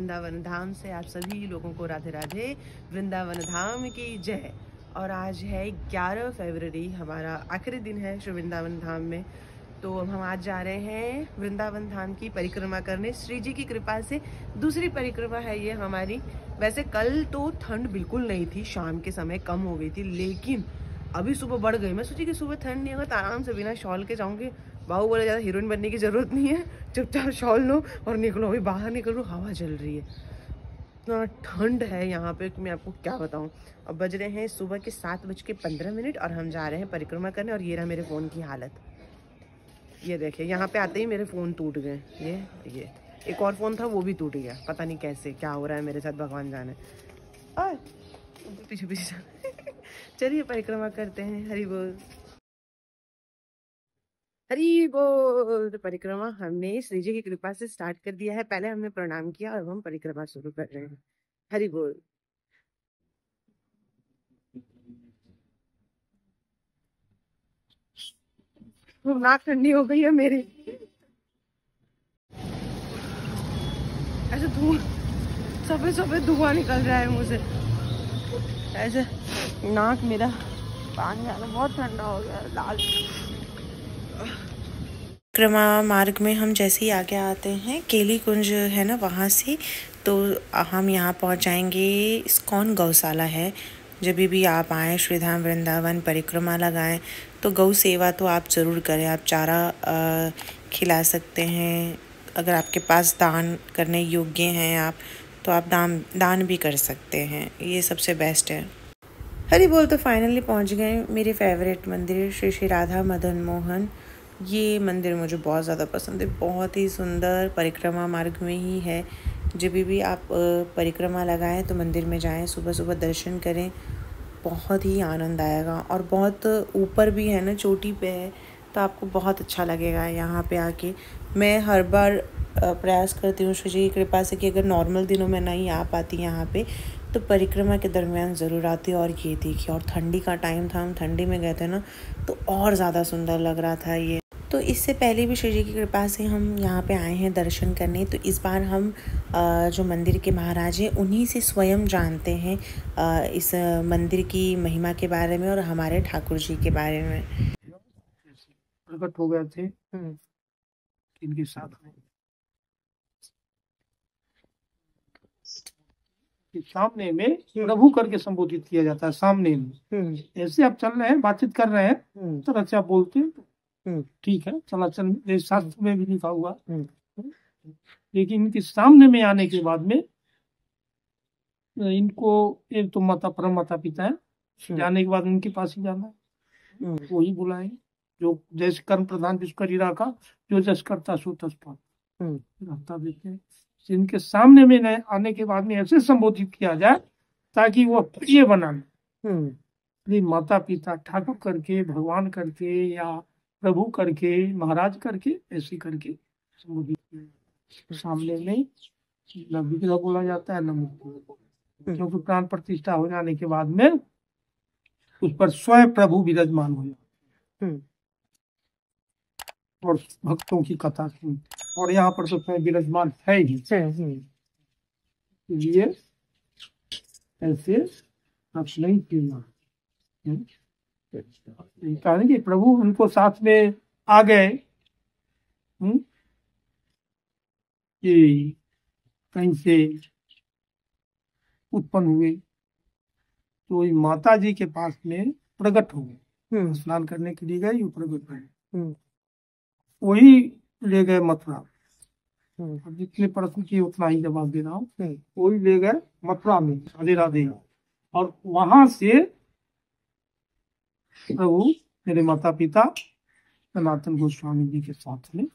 वृंदावन धाम से आप सभी लोगों को राधे राधे। वृंदावन धाम की जय। और आज है 11 फरवरी, हमारा आखिरी दिन है श्री वृंदावन धाम में। तो हम आज जा रहे हैं वृंदावन धाम की परिक्रमा करने, श्री जी की कृपा से दूसरी परिक्रमा है ये हमारी। वैसे कल तो ठंड बिल्कुल नहीं थी, शाम के समय कम हो गई थी, लेकिन अभी सुबह बढ़ गई। मैं सोची कि सुबह ठंड नहीं होगा तो आराम से बिना शॉल के जाऊंगी। बाबू बोले ज़्यादा हीरोइन बनने की ज़रूरत नहीं है, चुपचाप शॉल लो और निकलो। अभी बाहर निकलो, हवा चल रही है, इतना ठंड है यहाँ पे कि मैं आपको क्या बताऊँ। अब बज रहे हैं सुबह के 7:15 और हम जा रहे हैं परिक्रमा करने। और ये रहा मेरे फ़ोन की हालत, ये देखिए। यहाँ पे आते ही मेरे फ़ोन टूट गए। ये एक और फ़ोन था, वो भी टूट गया। पता नहीं कैसे, क्या हो रहा है मेरे साथ, भगवान जाने। और पीछे चलिए परिक्रमा करते हैं। हरि बोल, हरि बोल। परिक्रमा हमने श्री जी की कृपा से स्टार्ट कर दिया है। पहले हमने प्रणाम किया और हम परिक्रमा शुरू कर रहे हैं। हरि बोल। नाक ठंडी हो गई है मेरी। ऐसे धुआं, सफेद सफेद धुआं निकल रहा है मुंह से, ऐसे नाक मेरा पानी आना, बहुत ठंडा हो गया, लाल। परिक्रमा मार्ग में हम जैसे ही आगे आते हैं, केली कुंज है ना, वहाँ से तो हम यहाँ पहुँच जाएंगे। इस्कॉन गौशाला है। जब भी आप आएँ श्रीधाम वृंदावन, परिक्रमा लगाएं तो गौ सेवा तो आप ज़रूर करें। आप चारा खिला सकते हैं। अगर आपके पास दान करने योग्य हैं आप, तो आप दान भी कर सकते हैं। ये सबसे बेस्ट है। हरि बोल। तो फाइनली पहुँच गए मेरे फेवरेट मंदिर श्री श्री राधा मदन मोहन। ये मंदिर मुझे बहुत ज़्यादा पसंद है, बहुत ही सुंदर। परिक्रमा मार्ग में ही है। जब भी आप परिक्रमा लगाएं तो मंदिर में जाएं, सुबह सुबह दर्शन करें, बहुत ही आनंद आएगा। और बहुत ऊपर भी है ना, चोटी पे है, तो आपको बहुत अच्छा लगेगा यहाँ पे आके। मैं हर बार प्रयास करती हूँ श्री जी की कृपा से कि अगर नॉर्मल दिनों में नहीं आ पाती यहाँ पे, तो परिक्रमा के दरमियान ज़रूर आती। और ये देखिए, और ठंडी का टाइम था, हम ठंडी में गए थे ना, तो और ज़्यादा सुंदर लग रहा था ये। तो इससे पहले भी श्री जी की कृपा से हम यहाँ पे आए हैं दर्शन करने। तो इस बार हम जो मंदिर के महाराज हैं, उन्हीं से स्वयं जानते हैं इस मंदिर की महिमा के बारे में और हमारे ठाकुर जी के बारे में। प्रकट हो गए थे इनके साथ में, सामने में प्रभु करके संबोधित किया जाता है। सामने में ऐसे आप चल रहे हैं, बातचीत कर रहे हैं, तो अच्छा बोलते हैं, ठीक है, चलाचल शास्त्र में भी लिखा हुआ। लेकिन इनके सामने में आने के बाद में इनको एक तो माता परम माता पिता है, जाने के बाद उनके पास ही जाना है, वही बुलाएंगे। जो जैसे कर्म प्रधान विश्व रखा, जो जस करता सो तस पाता रहता देते हैं। इनके सामने में आने के बाद में ऐसे संबोधित किया जाए ताकि वो प्रिय बना ले। माता पिता ठाकुर करके, भगवान करके, या प्रभु करके, महाराज करके, ऐसे करके संबोधित किया। सामने में न विग्रह बोला जाता है न मूर्ति, क्योंकि प्राण प्रतिष्ठा हो जाने के बाद में उस पर स्वयं प्रभु विराजमान हो जाते और भक्तों की कथा सुन। और यहाँ पर तो स्वयं विराजमान है ही, इसलिए ऐसे आप नहीं पीना। कहा कि प्रभु उनको साथ में आ गए कि कहीं से उत्पन्न हुए, तो माता जी के पास में प्रकट हो गए। स्नान करने के लिए गए, प्रकट हुए, वही ले गए मथुरा। अब जितने प्रश्न किए उतना ही जवाब दे रहा हूँ। वही ले गए मथुरा में, राधे राधे। और वहां से प्रभु मेरे माता पिता सनातन गोस्वामी जी के साथ में,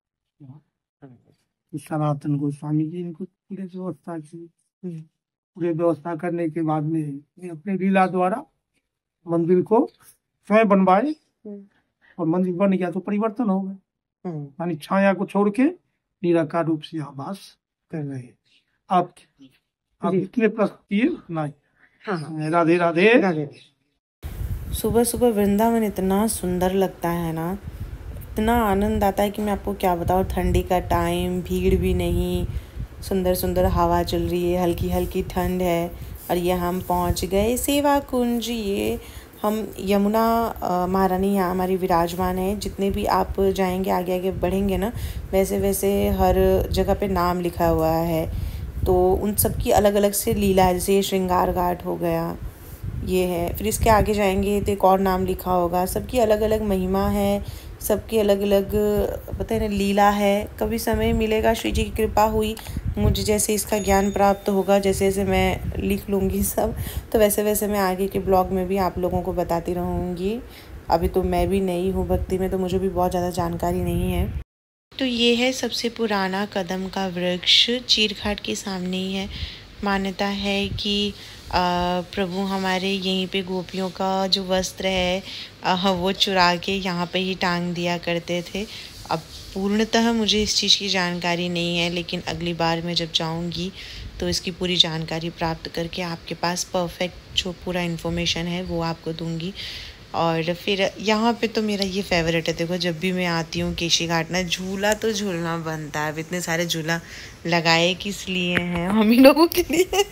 सनातन गोस्वामी जी इनको पूरे व्यवस्था की। पूरे व्यवस्था करने के बाद में अपने लीला द्वारा मंदिर को स्वयं बनवाए, और मंदिर बन गया तो परिवर्तन हो गया। यानी छाया को छोड़ के निराकार रूप से आभास कर रहे हैं। आप इतने प्रश्न किए उतना ही। राधे राधे। सुबह सुबह वृंदावन इतना सुंदर लगता है ना, इतना आनंद आता है कि मैं आपको क्या बताऊँ। ठंडी का टाइम, भीड़ भी नहीं, सुंदर सुंदर हवा चल रही है, हल्की हल्की ठंड है। और ये हम पहुंच गए सेवा कुंज। ये हम यमुना महारानी यहाँ हमारी विराजमान है। जितने भी आप जाएंगे आगे आगे बढ़ेंगे ना, वैसे वैसे हर जगह पे नाम लिखा हुआ है। तो उन सब की अलग अलग से लीला है। जैसे श्रृंगार घाट हो गया, ये है। फिर इसके आगे जाएंगे तो एक और नाम लिखा होगा। सबकी अलग अलग महिमा है, सबकी अलग अलग पता है ना लीला है। कभी समय मिलेगा, श्री जी की कृपा हुई, मुझे जैसे इसका ज्ञान प्राप्त होगा, जैसे जैसे मैं लिख लूँगी सब, तो वैसे वैसे मैं आगे के ब्लॉग में भी आप लोगों को बताती रहूँगी। अभी तो मैं भी नई हूँ भक्ति में, तो मुझे भी बहुत ज़्यादा जानकारी नहीं है। तो ये है सबसे पुराना कदम का वृक्ष, चीरघाट के सामने ही है। मान्यता है कि प्रभु हमारे यहीं पे गोपियों का जो वस्त्र है वो चुरा के यहाँ पे ही टांग दिया करते थे। अब पूर्णतः मुझे इस चीज़ की जानकारी नहीं है, लेकिन अगली बार मैं जब जाऊँगी तो इसकी पूरी जानकारी प्राप्त करके आपके पास परफेक्ट जो पूरा इन्फॉर्मेशन है वो आपको दूँगी। और फिर यहाँ पे तो मेरा ये फेवरेट है, देखो जब भी मैं आती हूँ केशी घाट ना, झूला तो झूलना बनता है। अब इतने सारे झूला लगाए किस लिए हैं, हम ही लोगों के लिए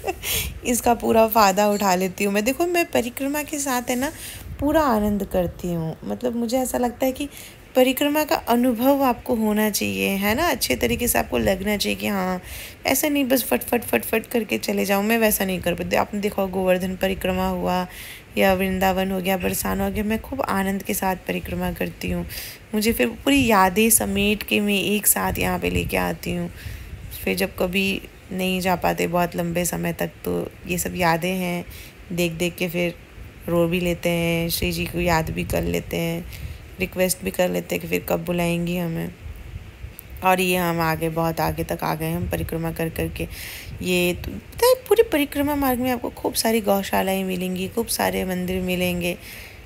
इसका पूरा फ़ायदा उठा लेती हूँ मैं। देखो मैं परिक्रमा के साथ है ना पूरा आनंद करती हूँ। मतलब मुझे ऐसा लगता है कि परिक्रमा का अनुभव आपको होना चाहिए, है ना, अच्छे तरीके से आपको लगना चाहिए कि हाँ, ऐसा नहीं बस फट फट फट फट करके चले जाऊँ। मैं वैसा नहीं कर पाती। आपने देखा गोवर्धन परिक्रमा हुआ या वृंदावन हो गया, बरसाना हो गया, मैं खूब आनंद के साथ परिक्रमा करती हूँ। मुझे फिर पूरी यादें समेट के मैं एक साथ यहाँ पे लेके आती हूँ। फिर जब कभी नहीं जा पाते बहुत लंबे समय तक, तो ये सब यादें हैं, देख देख के फिर रो भी लेते हैं, श्री जी को याद भी कर लेते हैं, रिक्वेस्ट भी कर लेते हैं कि फिर कब बुलाएंगी हमें। और ये हम आगे बहुत आगे तक आ गए हम परिक्रमा कर करके। ये तो पता है पूरी परिक्रमा मार्ग में आपको खूब सारी गौशालाएं मिलेंगी, खूब सारे मंदिर मिलेंगे।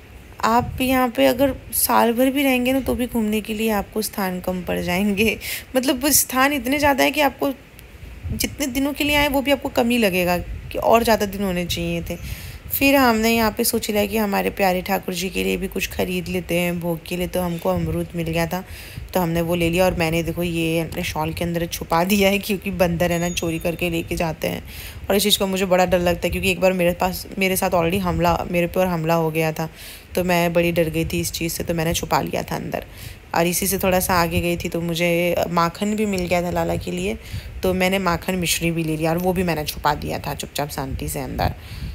आप यहाँ पे अगर साल भर भी रहेंगे ना तो भी घूमने के लिए आपको स्थान कम पड़ जाएंगे। मतलब स्थान इतने ज़्यादा है कि आपको जितने दिनों के लिए आए वो भी आपको कम ही लगेगा, कि और ज़्यादा दिन होने चाहिए थे। फिर हमने यहाँ पे सोच लिया कि हमारे प्यारे ठाकुर जी के लिए भी कुछ ख़रीद लेते हैं भोग के लिए। तो हमको अमरूद मिल गया था तो हमने वो ले लिया। और मैंने देखो ये अपने शॉल के अंदर छुपा दिया है, क्योंकि बंदर है ना चोरी करके लेके जाते हैं। और इस चीज़ का मुझे बड़ा डर लगता है, क्योंकि एक बार मेरे साथ ऑलरेडी मेरे पे हमला हो गया था, तो मैं बड़ी डर गई थी इस चीज़ से, तो मैंने छुपा लिया था अंदर। और इसी से थोड़ा सा आगे गई थी तो मुझे माखन भी मिल गया था लाला के लिए, तो मैंने माखन मिश्री भी ले लिया और वो भी मैंने छुपा दिया था चुपचाप शांति से अंदर,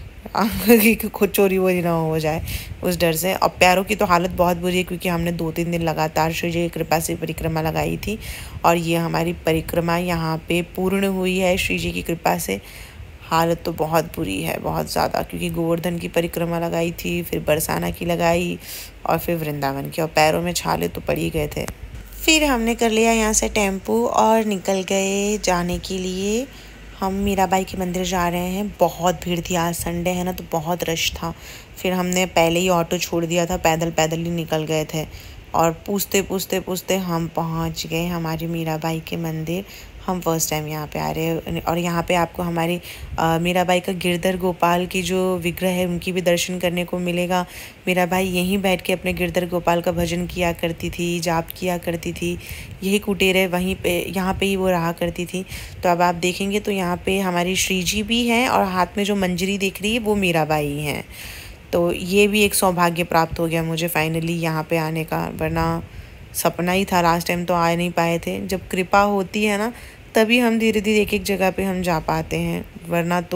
कि खुद चोरी वोरी ना हो जाए उस डर से। और पैरों की तो हालत बहुत बुरी है, क्योंकि हमने 2-3 दिन लगातार श्री जी की कृपा से परिक्रमा लगाई थी। और ये हमारी परिक्रमा यहाँ पे पूर्ण हुई है श्री जी की कृपा से। हालत तो बहुत बुरी है, बहुत ज़्यादा, क्योंकि गोवर्धन की परिक्रमा लगाई थी, फिर बरसाना की लगाई और फिर वृंदावन की, और पैरों में छाले तो पड़ ही गए थे। फिर हमने कर लिया यहाँ से टेम्पो और निकल गए जाने के लिए। हम मीराबाई के मंदिर जा रहे हैं। बहुत भीड़ थी, आज संडे है ना तो बहुत रश था। फिर हमने पहले ही ऑटो छोड़ दिया था, पैदल पैदल ही निकल गए थे। और पूछते पूछते पूछते हम पहुंच गए हमारी मीराबाई के मंदिर। हम फर्स्ट टाइम यहाँ पे आ रहे हैं, और यहाँ पे आपको हमारी मीराबाई का गिरधर गोपाल की जो विग्रह है उनकी भी दर्शन करने को मिलेगा। मीराबाई यहीं बैठ के अपने गिरधर गोपाल का भजन किया करती थी, जाप किया करती थी। यही कुटेरे वहीं पे यहाँ पे ही वो रहा करती थी। तो अब आप देखेंगे तो यहाँ पे हमारी श्री जी भी हैं, और हाथ में जो मंजरी दिख रही है वो मीराबाई हैं। तो ये भी एक सौभाग्य प्राप्त हो गया मुझे फाइनली यहाँ पे आने का, वरना सपना ही था। लास्ट टाइम तो आ नहीं पाए थे। जब कृपा होती है ना तभी हम धीरे धीरे एक एक जगह पे हम जा पाते हैं, वरना तो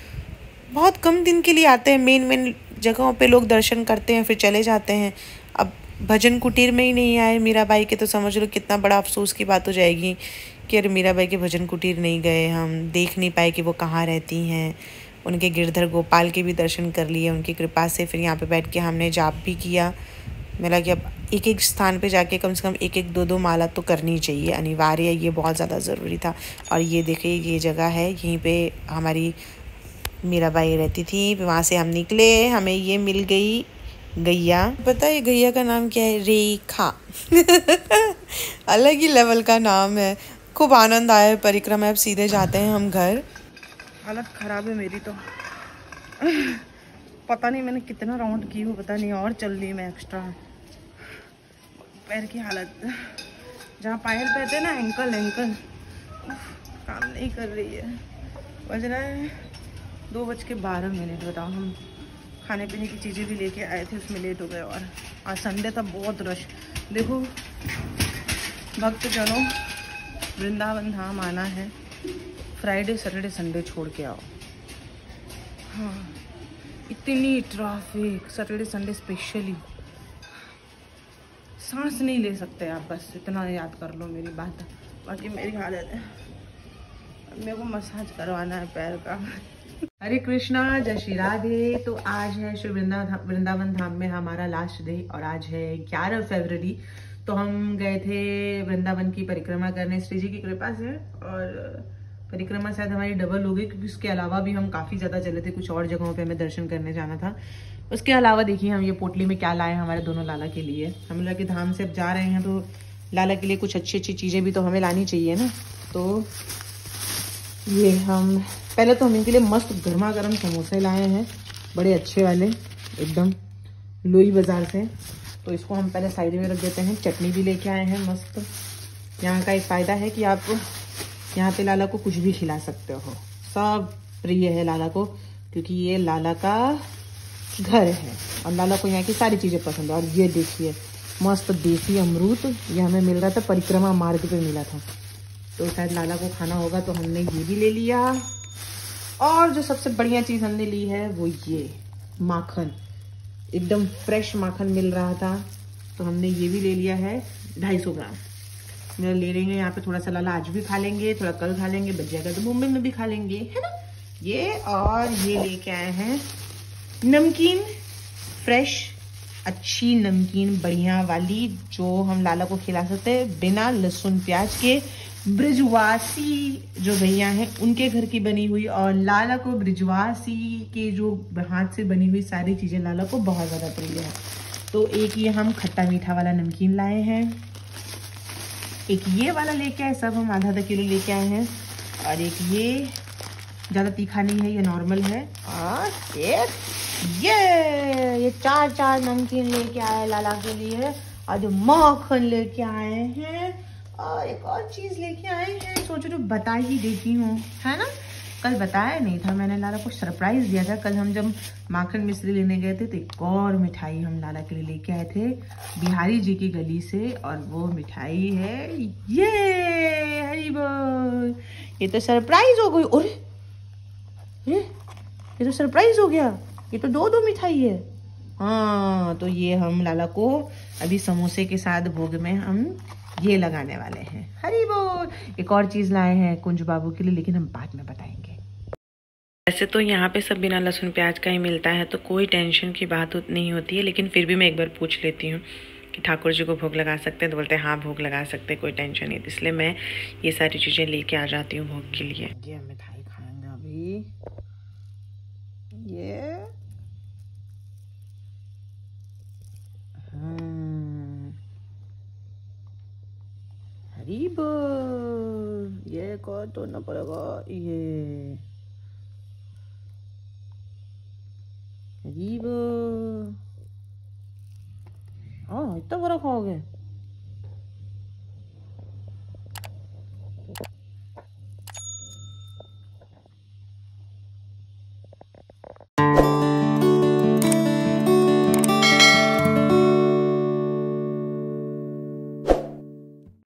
बहुत कम दिन के लिए आते हैं। मेन जगहों पे लोग दर्शन करते हैं फिर चले जाते हैं। अब भजन कुटीर में ही नहीं आए मीराबाई के, तो समझ लो कितना बड़ा अफसोस की बात हो जाएगी कि अरे मीराबाई के भजन कुटीर नहीं गए, हम देख नहीं पाए कि वो कहाँ रहती हैं। उनके गिरधर गोपाल के भी दर्शन कर लिए उनकी कृपा से। फिर यहाँ पे बैठ के हमने जाप भी किया। मिला कि अब एक एक स्थान पे जाके कम से कम एक एक 2-2 माला तो करनी चाहिए, अनिवार्य है, ये बहुत ज़्यादा ज़रूरी था। और ये देखिए ये जगह है, यहीं पे हमारी मीराबाई रहती थी। वहाँ से हम निकले, हमें ये मिल गई गैया। पता है गैया का नाम क्या है? रेखा अलग ही लेवल का नाम है। खूब आनंद आया परिक्रमा। अब सीधे जाते हैं हम घर। हालत ख़राब है मेरी तो पता नहीं मैंने कितना राउंड की हो, पता नहीं, और चल रही मैं एक्स्ट्रा। पैर की हालत, जहाँ पायल पहनते ना एंकल काम नहीं कर रही है। बज रहा है 2:12। बताओ, हम खाने पीने की चीज़ें भी लेके आए थे, उसमें लेट हो गए। और आज संडे था, बहुत रश। देखो भक्तजनों, वृंदावन धाम आना है, फ्राइडे सैटरडे संडे छोड़ के आओ। हाँ, इतनी ट्रैफिक सैटरडे संडे स्पेशली, सांस नहीं ले सकते आप। बस इतना याद कर लो मेरी बात। बाकी मेरी हालत है, मेरे को मसाज करवाना है पैर का। हरे कृष्णा, जय श्री राधे। तो आज है श्री वृंदावन धाम में हमारा लास्ट डे और आज है 11 फरवरी। तो हम गए थे वृंदावन की परिक्रमा करने, श्री जी की कृपा से। और परिक्रमा शायद हमारी डबल हो गई, क्योंकि उसके अलावा भी हम काफ़ी ज़्यादा चले थे, कुछ और जगहों पे हमें दर्शन करने जाना था। उसके अलावा देखिए हम ये पोटली में क्या लाए हमारे दोनों लाला के लिए। हम लोग के धाम से अब जा रहे हैं तो लाला के लिए कुछ अच्छी अच्छी चीज़ें भी तो हमें लानी चाहिए ना। तो ये हम पहले तो हम इनके लिए मस्त गर्मा गर्म समोसे लाए हैं, बड़े अच्छे वाले एकदम लोई बाजार से। तो इसको हम पहले साइड में रख देते हैं। चटनी भी लेके आए हैं मस्त। यहाँ का एक फ़ायदा है कि आप यहाँ पे लाला को कुछ भी खिला सकते हो, सब प्रिय है लाला को, क्योंकि ये लाला का घर है और लाला को यहाँ की सारी चीज़ें पसंद है। और ये देखिए मस्त देसी अमरूद, ये हमें मिल रहा था, परिक्रमा मार्ग पे मिला था। तो शायद लाला को खाना होगा तो हमने ये भी ले लिया। और जो सबसे बढ़िया चीज़ हमने ली है वो ये माखन, एकदम फ्रेश माखन मिल रहा था, तो हमने ये भी ले लिया है 250 ग्राम। मेरा ले लेंगे यहाँ पे थोड़ा सा, लाला आज भी खा लेंगे, थोड़ा कल खा लेंगे, बच जाएगा तो मुंबई में भी खा लेंगे, है ना ये। और ये लेके आए हैं नमकीन, फ्रेश अच्छी नमकीन बढ़िया वाली, जो हम लाला को खिला सकते हैं बिना लहसुन प्याज के। ब्रिजवासी जो भैया हैं उनके घर की बनी हुई, और लाला को ब्रिजवासी के जो हाथ से बनी हुई सारी चीज़ें लाला को बहुत ज़्यादा प्रिय है। तो एक ये हम खट्टा मीठा वाला नमकीन लाए हैं, एक ये वाला लेके आए, सब हम आधा किलो लेके आए हैं। और एक ये ज़्यादा तीखा नहीं है, ये नॉर्मल है। और एक ये चार नमकीन लेके आए लाला के लिए, और जो माखन लेके आए हैं, और एक और चीज़ लेके आए हैं, सोचो तो बता ही देती हूँ, है ना। कल बताया नहीं था मैंने, लाला को सरप्राइज दिया था। कल हम जब माखन मिश्री लेने गए थे तो एक और मिठाई हम लाला के लिए लेके आए थे बिहारी जी की गली से, और वो मिठाई है ये हरी बोल। ये तो सरप्राइज हो गई। अरे ये तो सरप्राइज हो गया, ये तो दो मिठाई है। हाँ, तो ये हम लाला को अभी समोसे के साथ भोग में हम ये लगाने वाले हैं। हरी बोल। एक और चीज़ लाए हैं कुंज बाबू के लिए, लेकिन हम बाद में बताएंगे। वैसे तो यहाँ पे सब बिना लहसुन प्याज का ही मिलता है, तो कोई टेंशन की बात नहीं होती है, लेकिन फिर भी मैं एक बार पूछ लेती हूँ कि ठाकुर जी को भोग लगा सकते हैं, तो बोलते हैं हाँ भोग लगा सकते हैं, कोई टेंशन नहीं। इसलिए मैं ये सारी चीज़ें लेके आ जाती हूँ भोग के लिए। ये मिठाई खाएंगे अभी, ये हरी बोल। ये को तो ना पड़ेगा, ये हरी बोल। हाँ, इतना बड़ा खाओगे।